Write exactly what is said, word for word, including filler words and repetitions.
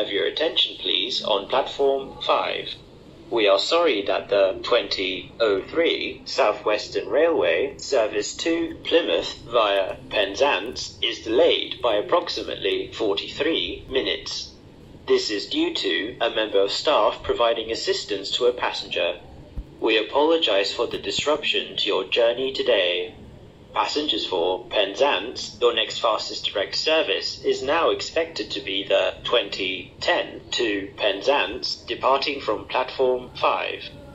have your attention please on platform five. We are sorry that the twenty oh three Southwestern Railway service to Plymouth via Penzance is delayed by approximately forty-three minutes. This is due to a member of staff providing assistance to a passenger. We apologize for the disruption to your journey today. Passengers for Penzance, your next fastest direct service is now expected to be the twenty ten to Penzance, departing from platform five.